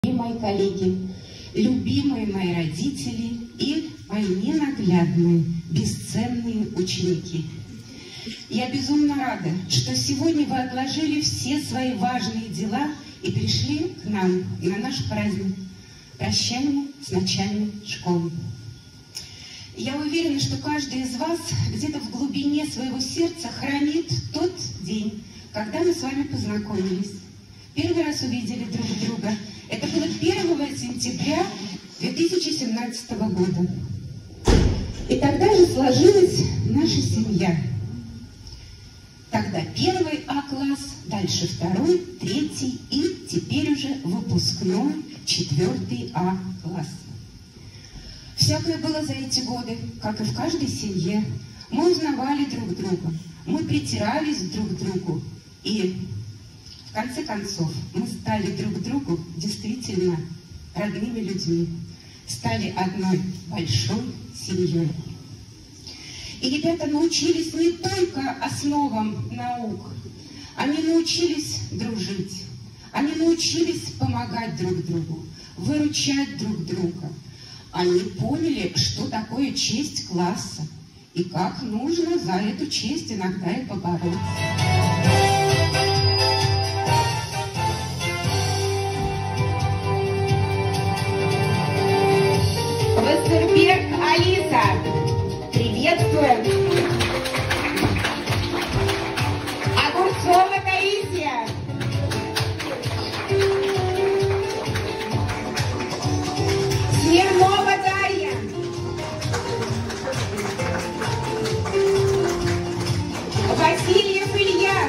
мои коллеги, любимые мои родители и мои ненаглядные, бесценные ученики. Я безумно рада, что сегодня вы отложили все свои важные дела и пришли к нам на наш праздник прощания с начальной школой. Я уверена, что каждый из вас где-то в глубине своего сердца хранит тот день, когда мы с вами познакомились, первый раз увидели друг друга. Это было 1 сентября 2017 года. И тогда же сложилась наша семья. Тогда 1 А-класс, дальше 2, 3 и теперь уже выпускной 4 А-класс. Всякое было за эти годы, как и в каждой семье. Мы узнавали друг друга, мы притирались друг к другу. И в конце концов мы стали друг другу действительно родными людьми. Стали одной большой семьей. И ребята научились не только основам наук, они научились дружить, они научились помогать друг другу, выручать друг друга. Они поняли, что такое честь класса и как нужно за эту честь иногда и побороться. Вастерберг Алиса, приветствуем. Огурцова Таисия. Смирнова Дарья. Васильев Илья.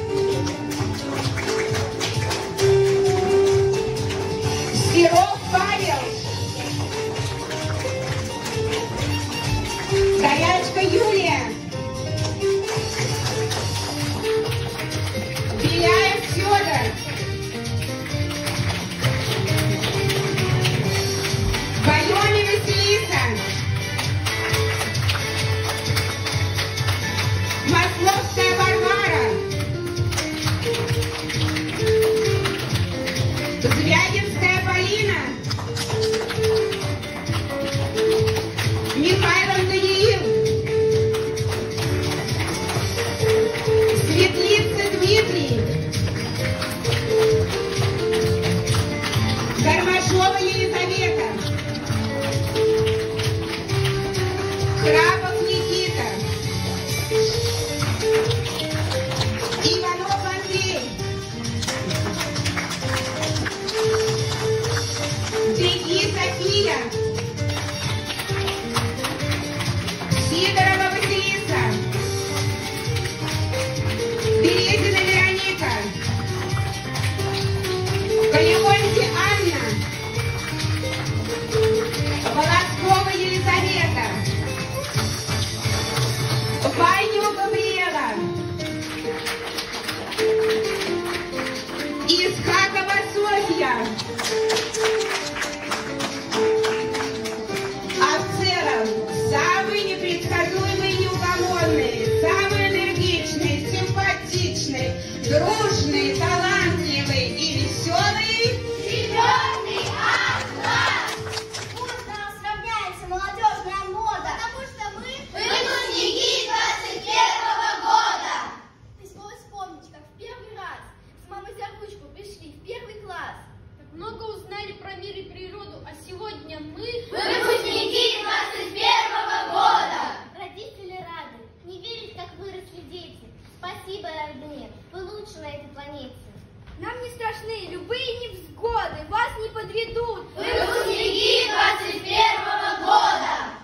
Серов Павел. Горячка Юлия. Беляев Федор. Байоми Василиса. Масловская Варвара. Звягинская Полина. Михайлов Даниил. Светлица Дмитрий. Гармашова Елизавета. Храпов Никита. Иванов Андрей. Беги София. Сидорова Василиса. Березина Вероника. Полевонти Анна. Волоскова Елизавета. Ваню Габриэла. Исхакова Софья. А в целом самые непредсказуемые, неугомонные, самые энергичные, симпатичные, дружные, талантливые и веселые 4 А-класс! Пусть нам сравняется молодежная мода, потому что мы выпускники 21-го года. Ты снова вспомните, как в первый раз с мамой за ручку пришли в 1 класс. Так много узнали про мир и природу, а сегодня мы Выпускники 21-го года. Родители рады. Не верить, как выросли дети. Спасибо, родные. Вы лучше на этой планете. нам не страшны любые невзгоды, вас не подведут. Выпускники 21-го года.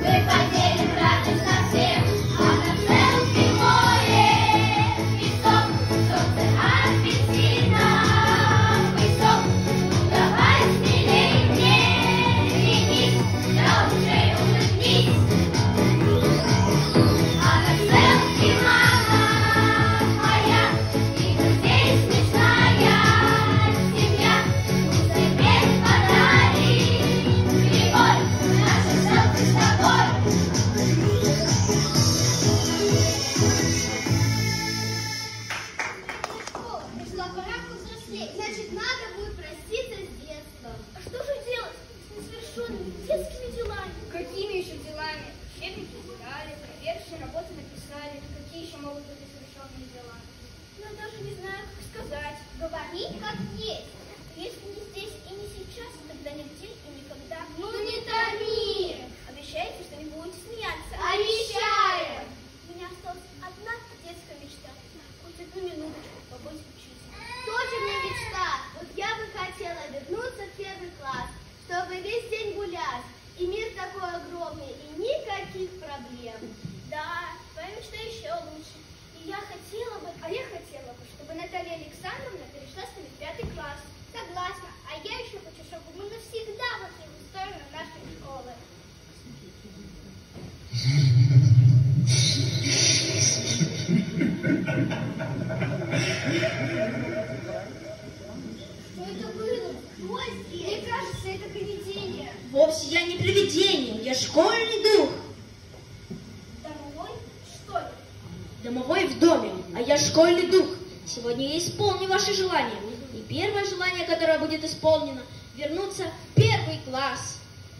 поделим радость на всех, а на целке море песок, солнце апельсина высок. Ну давай смелей, не ленись, да уже улыбнись. А на целке мама моя и друзей смешная семья. Пусть тебе подарит Григорий наша целка с тобой. Пришла пора повзрослеть, значит, надо будет проститься с детством. А что же делать с несовершенными детскими делами? Какими еще делами? Учебники читали, проверочные работы написали. Какие еще могут быть несовершенные дела? Я даже не знаю, как сказать. Говорить как есть. Если не здесь и не сейчас, тогда нигде и никогда. Ну не томи! Обещаете, что не будете смеяться? Обещаем! У меня осталась одна детская мечта. Хоть одну минуточку побыть учителем. Тоже мне мечта. Вот я бы хотела вернуться в первый класс, чтобы весь день гулять. И мир такой огромный, и никаких проблем. Да, твоя мечта еще лучше. И я хотела бы, чтобы Наталья Александровна перешла с нами в 5 класс. Согласна. А я еще хочу, чтобы мы навсегда вошли в историю нашей школы. Что это было? Кто здесь? Мне кажется, это привидение. Вовсе я не привидение, я школьный дух. Домовой? Что ли? Домовой в доме, а я школьный дух. Сегодня я исполню ваши желания. И первое желание, которое будет исполнено, вернуться в первый класс.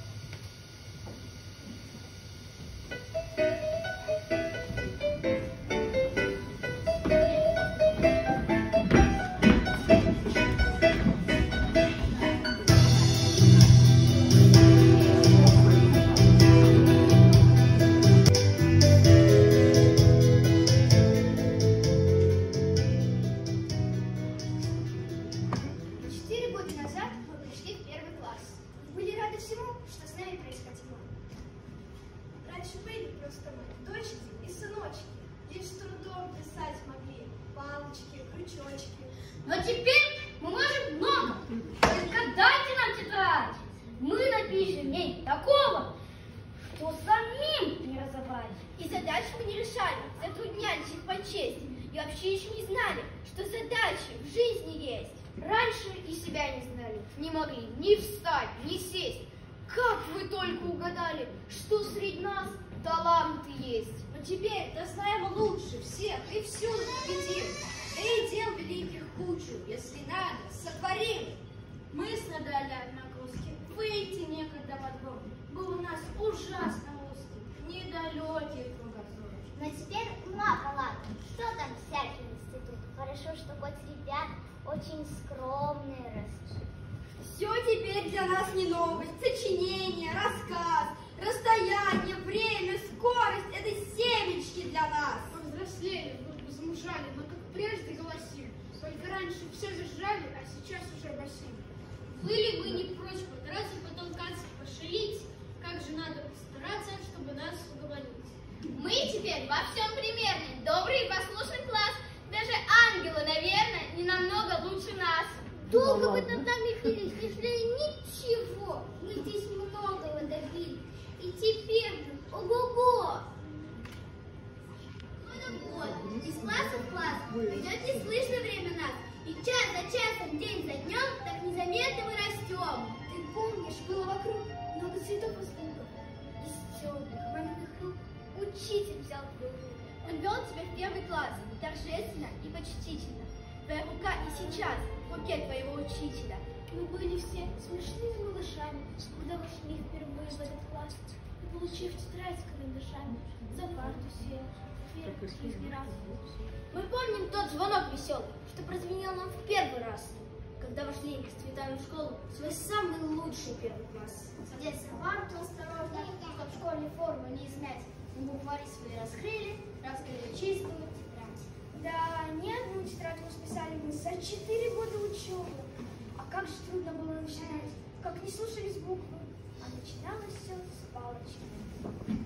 Раньше были просто мы, дочки и сыночки, лишь с трудом писать могли, палочки, крючочки. Но теперь мы можем много. Только дайте нам тетрадь. Мы напишем в ней такого, что самим не разобрать. И задачи мы не решали, затруднялись их почесть. И вообще еще не знали, что задачи в жизни есть. Раньше и себя не знали, не могли ни встать, ни сесть. Как вы только угадали, что среди нас таланты есть. Но теперь-то знаем лучше всех и всюду победим. И дел великих кучу, если надо, сотворим. Мы с Натальей однокурски, выйти некогда во двор. Был у нас ужасно узкий, недалекий кругозор. Но теперь много ладно. Что там всякий институт? Хорошо, что хоть ребят очень скромные растут. Все теперь для нас не новость. Сочинение, рассказ, расстояние, время, скорость — это семечки для нас. Повзрослели, вдруг замужали, но как прежде голосим. Только раньше все зажрали, а сейчас уже басим. Были бы не прочь подраться, потом кацки пошалить. Как же надо постараться, чтобы нас уговорить. Мы теперь во всем примерный, добрый и послушный класс. Даже ангелы, наверное, не намного лучше нас. Долго вы над нами бились, не ждали ничего. Мы здесь многого добились. И теперь, ого-го! Вот, из класса в класс, идет неслышно время нас. И час за часом, день за днем, так незаметно мы растем. Ты помнишь, было вокруг много цветов и звуков. Из темных маминых рук учитель взял твою руку. Он вел тебя в первый класс, торжественно и почтительно. Твоя рука и сейчас в руке твоего учителя. Мы были все смешными малышами, когда вошли впервые в этот класс. И, получив тетрадь с карандашами, за парту сел, вверх избирал. Мы помним тот звонок веселый, что прозвенел нам в первый раз, когда вошли с цветами в школу, в свой самый лучший первый класс. Садясь за парту осторожно, чтоб школьную форму не измять, мы буквари свои раскрыли, раскрыли чистую тетрадь. Да, ни одну тетрадь расписали мы за 4 года учебы. А как же трудно было начинать, как не слушались буквы, а начиналось все с палочки.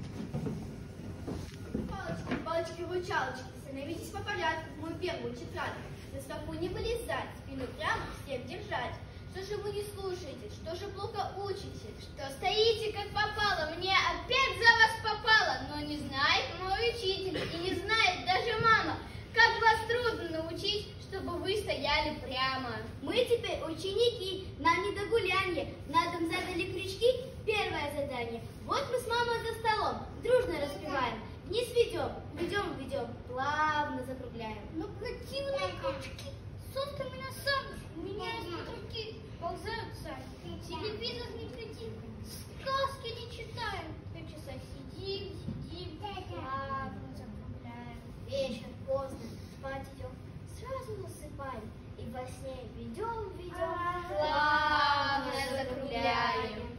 Учалочки, становитесь по порядку в мою первую тетрадь. За стопу не вылезать, спину прямо, всех держать. Что же вы не слушаете? Что же плохо учите? Что стоите как попало? Мне опять за вас попало. Но не знает мой учитель и не знает даже мама, как вас трудно научить, чтобы вы стояли прямо. Мы теперь ученики, нам не до гулянья. На дом задали крючки, первое задание. Вот мы с мамой за столом, дружно распеваем. Вниз ведем, ведем, плавно закругляем. Ну противные крючки, сотками на самом меняют руки, ползают сами. Телевизор не глядим, сказки не читаем. 5 часа сидим, Плавно закругляем. Вечер поздно, спать идем, сразу засыпаем. И во сне ведем, Плавно закругляем.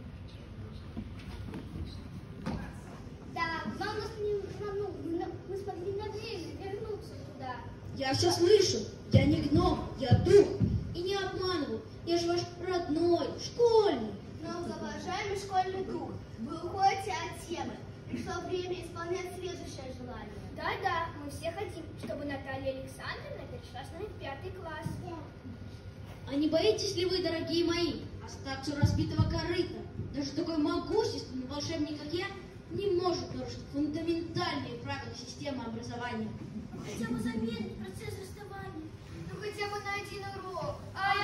Да, вам нас не утонул, мы смогли на время вернуться туда. Я все слышу, я не гном, я дух. И не обманываю, я же ваш родной, школьный. Многоуважаемый школьный дух, вы уходите от темы. Пришло время исполнять следующее желание. Да, мы все хотим, чтобы Наталья Александровна перешла с нами в 5 класс. А не боитесь ли вы, дорогие мои, остаться у разбитого корыта? Даже такой могущественный волшебник, как я, не может нарушить фундаментальные правила системы образования. Хотя бы замедлить процесс расставания. Ну хотя бы на один урок.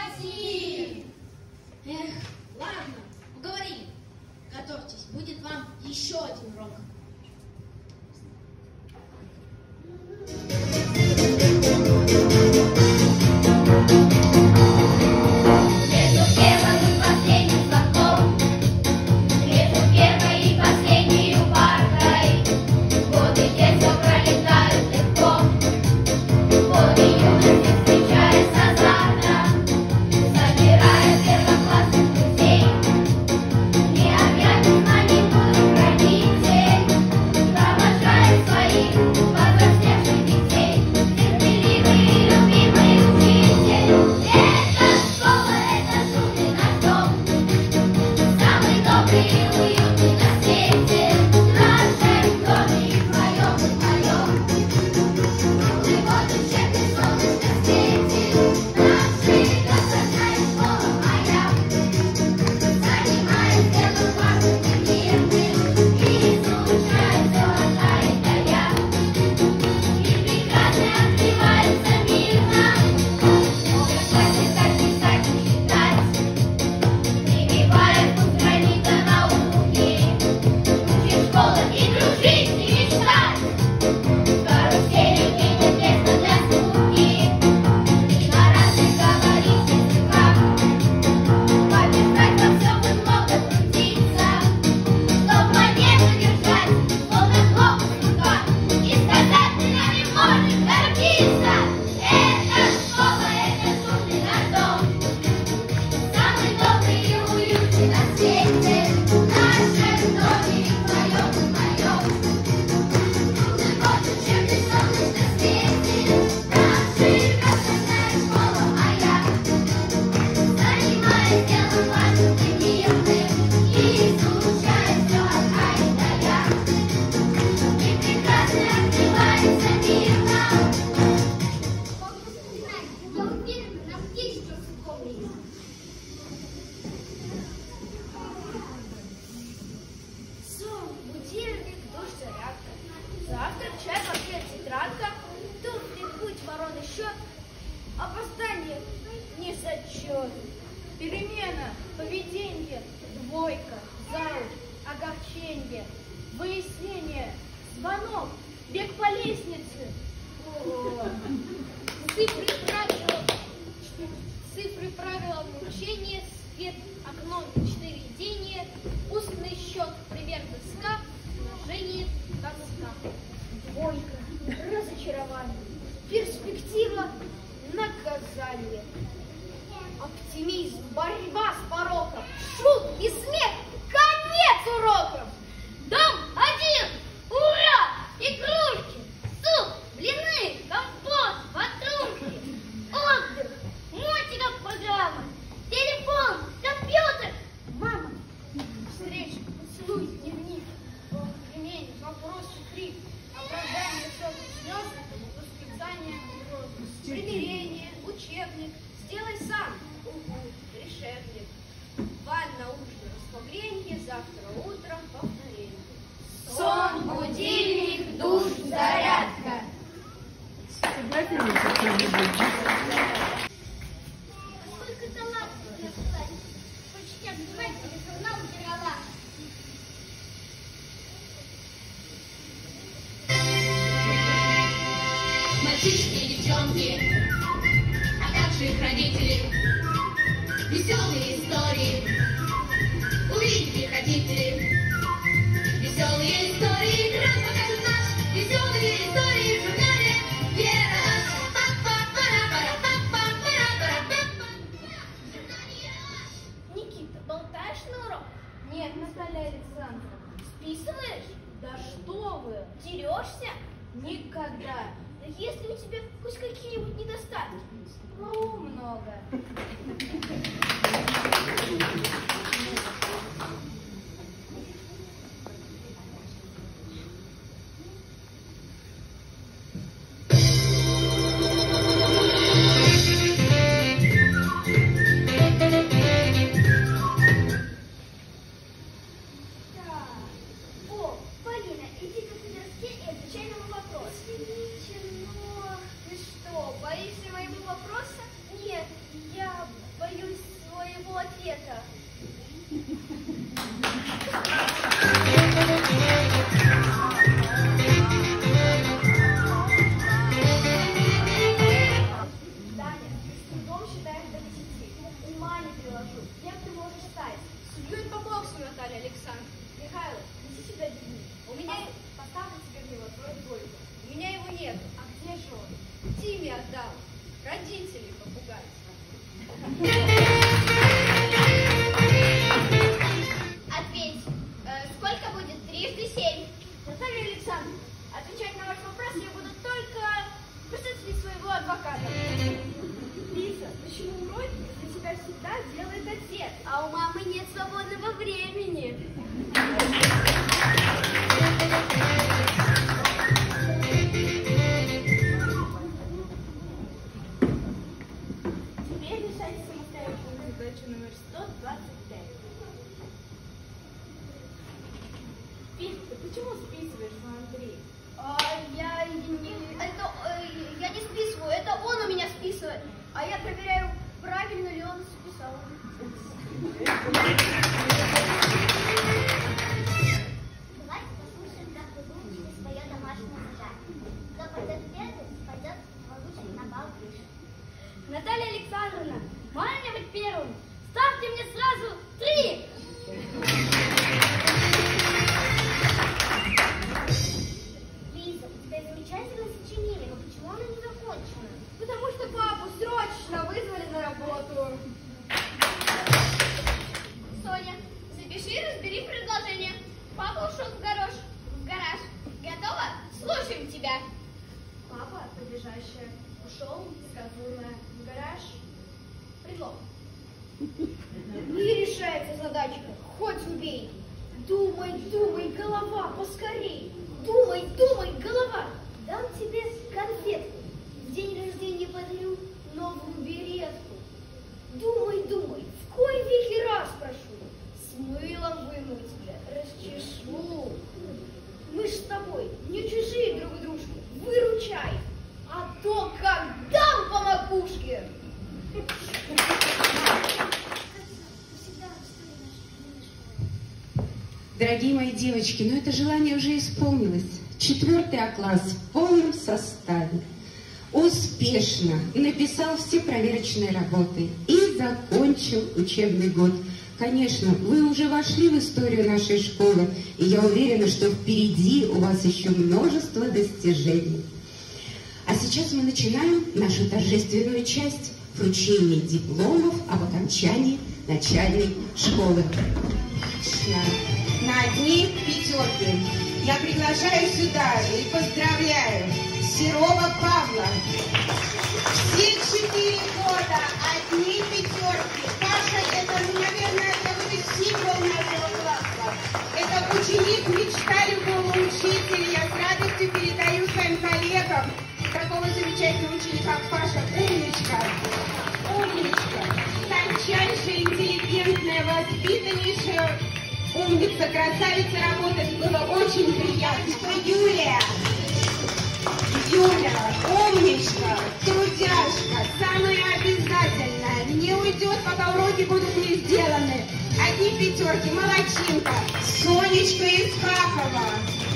Эх, ладно, поговорим. Готовьтесь, будет вам еще один урок. Завтрак, чай, конфет, тетрадка, туфли, путь, ворона, счет, опоздание, не зачет, перемена, поведение, двойка, зауч, огорчение, выяснение, звонок, бег по лестнице. Цифры правила обучения, свет, окно, чтоведение, устный счет, пример доска, умножение, доска. Двойка, разочарование, перспектива, наказание. Оптимизм, борьба с пороком, шут и смех, конец уроков. Дом один, ура, игрушки, суп, блины, компот, ватрушки. учебник, сделай сам. Угу, решебник. Ванна, ужин, расслабление, завтра утром повторение. Сон, будильник, душ, зарядка. Сколько талантов для класса. Хочешь открывать тебе журнал «Герала». Мальчишки и девчонки, а также их родители. Веселые истории, увидеть их хотите. Веселые истории, экран покажет наш. Веселые истории в журнале «Ералаш». Никита, болтаешь на урок? Нет, Наталья Александровна. Списываешь? Да что вы! Дерешься? Никогда. Да если у тебя хоть какие-нибудь недостатки? Ну, много. О, Полина, иди-ка к доске и отвечай на мой вопрос. Ничего. Ты что, боишься моего вопроса? Нет, я боюсь своего ответа. Таня, с трудом считаешь до 10. Ума не приложу. Кем ты можешь стать? Судьей по боксу, Наталья Александровна. Михайлов, неси сюда дневник. У меня... Поставлю тебе в него твою двойку. У меня его нет. А где же он? Тиме отдал. Родителей попугать. Ответь, сколько будет 3 × 7? Наталья Александровна, отвечать на ваш вопрос я буду только в присутствии своего адвоката. Лиза, почему уроки для тебя всегда делает отец? А у мамы нет свободного времени. Теперь решайте самостоятельную задачу номер 125. Петя, ты почему списываешь на Андрея? Я не списываю, это он у меня списывает. А я проверяю, правильно ли он списал. Давайте послушаем, как вы выучили свое домашнее задание. Кто пойдет первым, пойдет получить на бал выше. Наталья Александровна, можно мне быть первым? Ставьте мне сразу 3! Лиза, у тебя замечательное сочинение, но почему оно не закончено? Потому что папу срочно вызвали на работу. Соня, запиши и разбери предложение. Папа ушел в гараж. Готова? Слушаем тебя. Папа, подлежащая, ушел, сказанное, в гараж. Предлог. Не решается задачка, хоть убей. Думай, думай, голова, поскорей. Думай, думай, голова. Дам тебе конфетку. В день рождения подарю новую беретку. Думай, думай, в кой веки раз прошу. С мылом вымою тебя, расчешу. Мы ж с тобой не чужие друг дружке, выручай. А то как дам по макушке. Дорогие мои девочки, ну это желание уже исполнилось. 4 класс в полном составе успешно написал все проверочные работы и закончил учебный год. Конечно, вы уже вошли в историю нашей школы, и я уверена, что впереди у вас еще множество достижений. А сейчас мы начинаем нашу торжественную часть вручения дипломов об окончании начальной школы. Отлично. На одни 5. Я приглашаю сюда и поздравляю Серова Павла. Все 4 года одни 5. Паша, это, наверное, это будет символ нашего класса. Это ученик мечта любого учителя. Я с радостью передаю своим коллегам такого замечательного замечательный ученик, как Паша. Умничка. Умничка. Тончайшая, интеллигентная, воспитаннейшая, умница, красавица, работать было очень приятно. Юлия. Юля, умничка, трудяшка, самое обязательное. Не уйдет, пока уроки будут не сделаны. Одни пятерки, молодчинка. Сонечка Исхакова.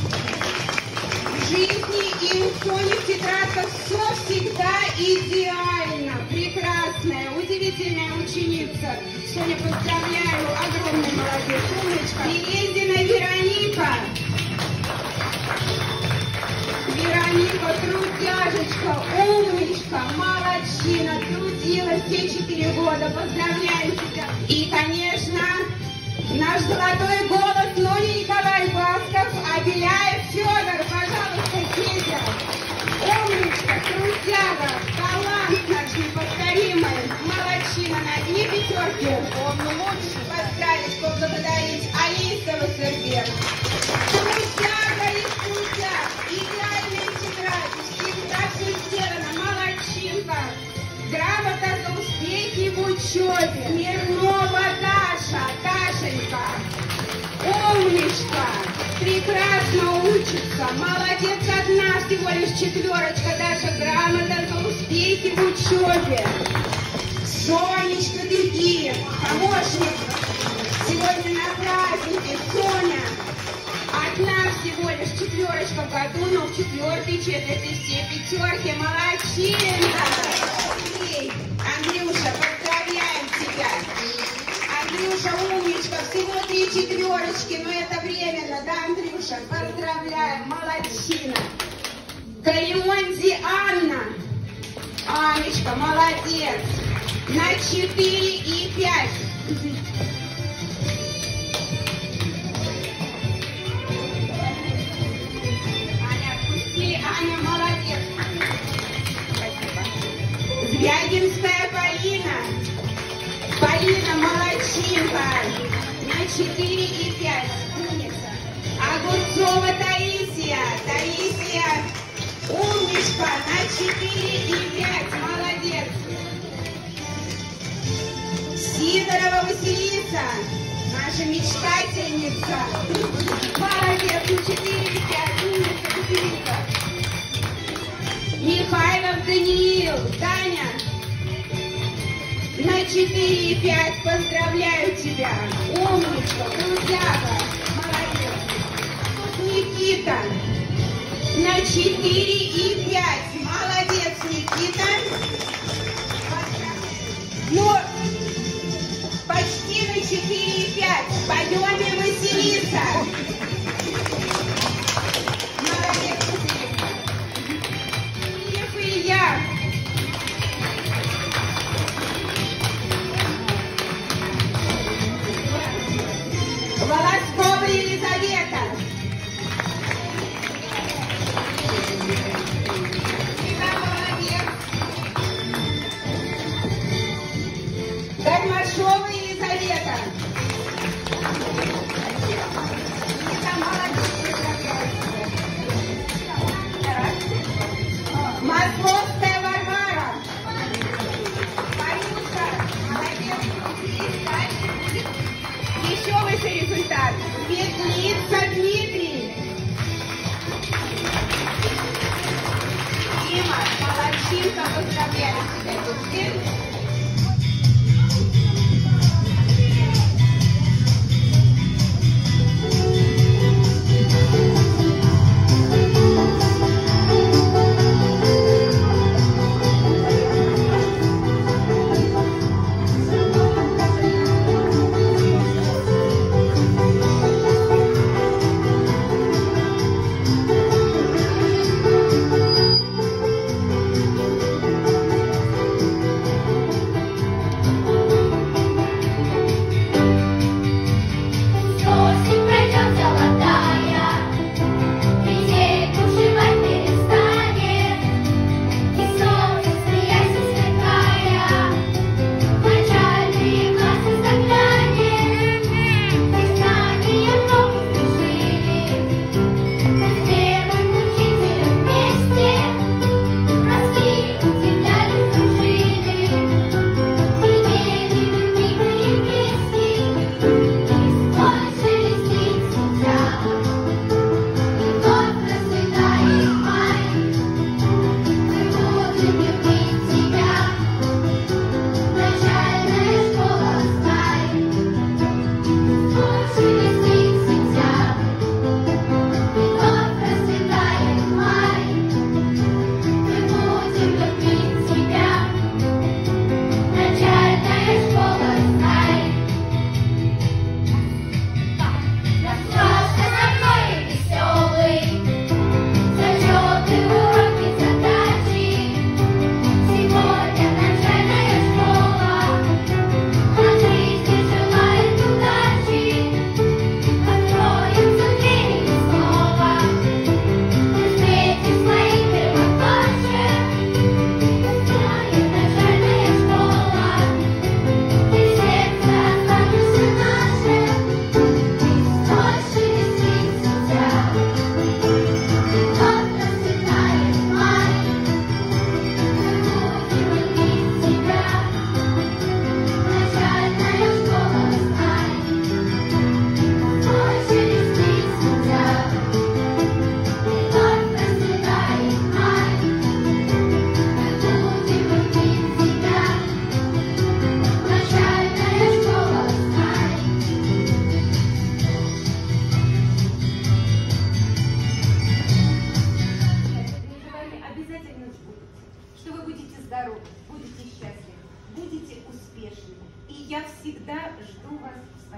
В жизни и у Сони в тетрадках все всегда идеально. Прекрасная, удивительная ученица. Соня, поздравляю, огромный молодец, умничка. Березина Вероника. Вероника, трудяжечка, умничка, молодчина, трудилась все 4 года. Поздравляем тебя. И, конечно, наш золотой голос Нони Николай Басков, а Беляев Федор. Пожалуйста, Федя. Умничка, трудяга, талант наш неповторимый, молодчина, на одни пятерки. Он лучше поздравить, поблагодарить Алисова Сергея. Трудяга и трудяг, идеальные тетради, всегда все сделано, молодчинка. Грамота за успехи в учебе. Смирнова Даша, Дашенька. Умничка, прекрасно учится, молодец, одна всего лишь 4, Даша, грамота за успехи в учебе. Сонечка, беги, помощник, сегодня на празднике, Соня, одна всего лишь 4 в году, но в 4-й четверти все 5, молодчинка. Андрюша, поздравляем тебя. Андрюша, умничка, всего 3 4, но это временно, да, Андрюша? Поздравляем, молодчина. Калионзи Анна. Анечка, молодец. На 4 и 5. Аня, отпустили. Аня, молодец. Спасибо. Звягинская Полина. Полина, молодчинка, на 4 и 5, умница. Огурцова Таисия, Таисия, умничка, на 4 и 5, молодец. Сидорова Василиса, наша мечтательница, молодец, на 4 и 5, умница, Василиса. Михайлов Даниил, Таня. На 4 и 5 поздравляю тебя. Умничка, трудяга, молодец. Тут Никита. На 4 и 5. Молодец, Никита. Ну, почти на 4 и 5. Пойдем, Василиса. Молодец, Василиса. Ильев Илья. Волоскова Елизавета. Гармашова Елизавета. Московская Варвара. Марюша, молодец. Еще выше результат. Светлица Дмитрий. Дима, молодчинка, поздравляю тебя.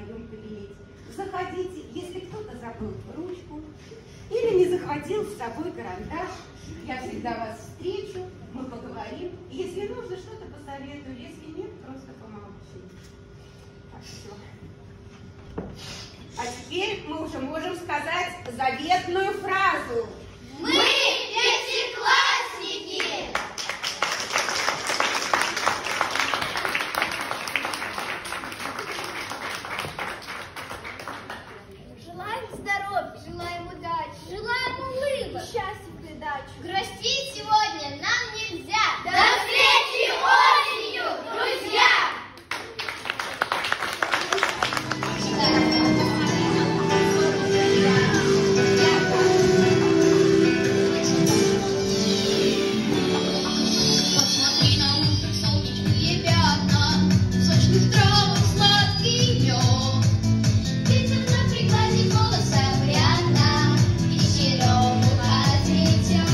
своем кабинете. Заходите, если кто-то забыл ручку или не захватил с собой карандаш, я всегда вас встречу, мы поговорим. Если нужно, что-то посоветую, если нет, просто помолчи. Так, все. А теперь мы уже можем сказать заветную фразу. Мы пятиклассники! Желаем здоровья, желаем удачи, желаем улыбок, счастья в придачу. Грустить сегодня нам нельзя! До встречи осенью, друзья! Посмотри на утро, солнечные пятна, сочных травах сладкий мед. Ветер на прикладе волоса опрятно и черемуха цветет.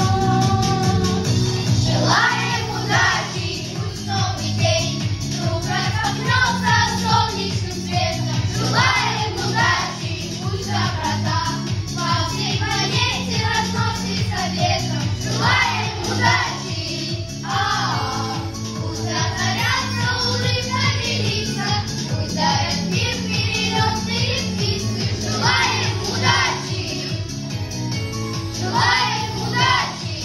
Желаем удачи, пусть новый день вдруг распахнется солнечным светом. Желаем удачи, пусть доброта по всей планете разносится ветром. Желаем удачи, пусть озарятся улыбками лица, пусть дарят мир перелетные птицы. Желаем удачи, желаем удачи.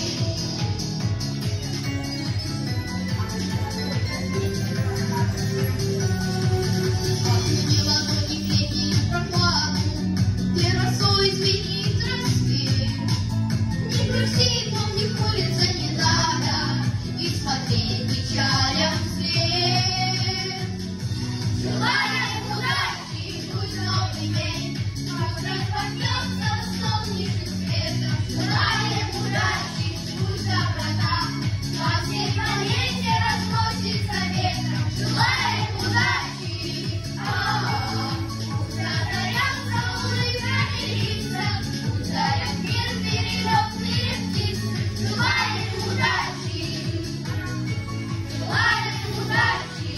Отключи ладони в летнюю прохладу, где росой звенит рассвет. Не грусти, помни, холиться не надо, и смотреть печалям вслед. Желаем удачи, пусть новый день вдруг распахнется солнечным светом. Желаем удачи, пусть доброта по всей планете разносится ветром. Желаем удачи, пусть озарятся улыбками лица, пусть дарят мир перелетные птицы. Желаем удачи, желаем удачи.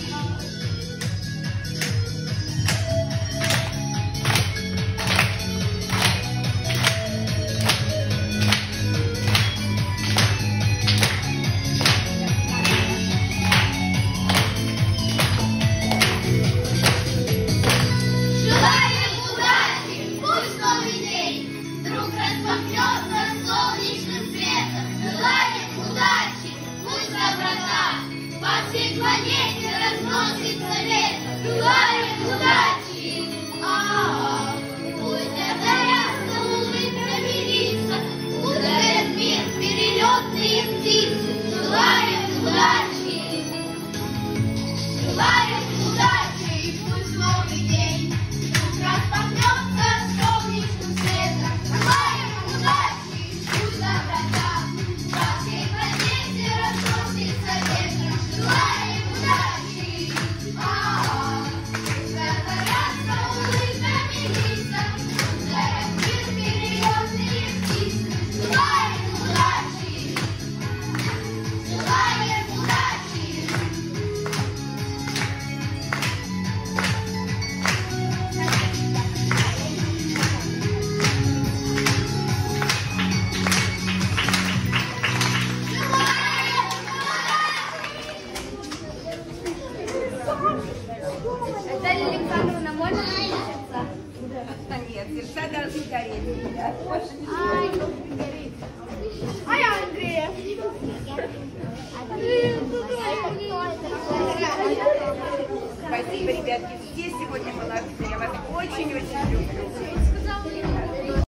Желаем удачи, пусть новый день вдруг распахнется солнечным светом. Желаем удачи, пусть доброта по всей планете разносится ветром. Желаем удачи, пусть озарятся улыбками лица, пусть дарят мир перелетные птицы. Желаем удачи, желаем удачи, пусть новый день вдруг распахнется солнечным светом. Желаем удачи, пусть доброта по всей планете разносится ветром. Желаем удачи, пусть озарятся улыбками лица, пусть дарят мир перелетные птицы. Желаем удачи, желаем удачи. Наталья Александровна, можно научиться? Нет, сердца должны гореть. Да? А я Андрея. Спасибо, ребятки, все сегодня молодцы. Я вас очень-очень люблю.